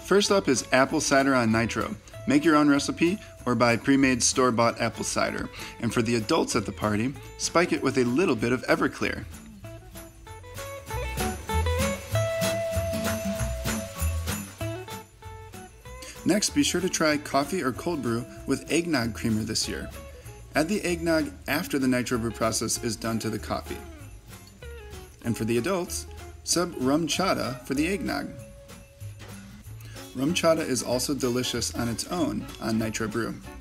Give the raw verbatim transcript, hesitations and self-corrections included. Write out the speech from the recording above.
First up is apple cider on nitro. Make your own recipe or buy pre-made store-bought apple cider. And for the adults at the party, spike it with a little bit of Everclear. Next, be sure to try coffee or cold brew with eggnog creamer this year. Add the eggnog after the NitroBrew process is done to the coffee. And for the adults, sub rum chata for the eggnog. Rum chata is also delicious on its own on NitroBrew.